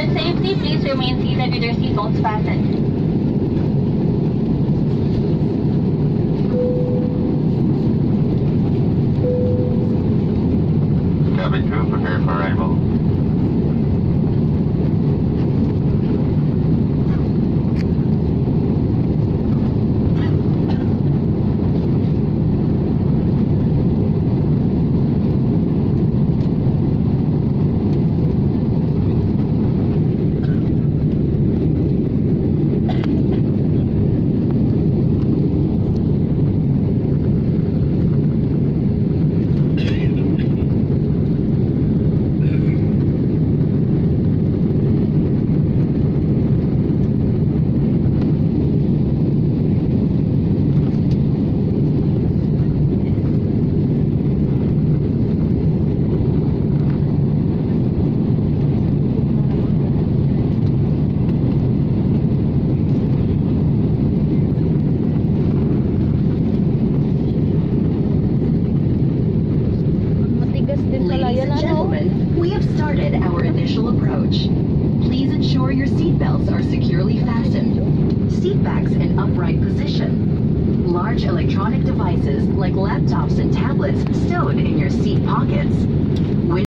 safety, please remain seated with your seatbelts fastened. Cabin crew, prepare for arrival. Ladies and gentlemen, we have started our initial approach. Please ensure your seatbelts are securely fastened. Seatbacks in upright position. Large electronic devices like laptops and tablets stowed in your seat pockets.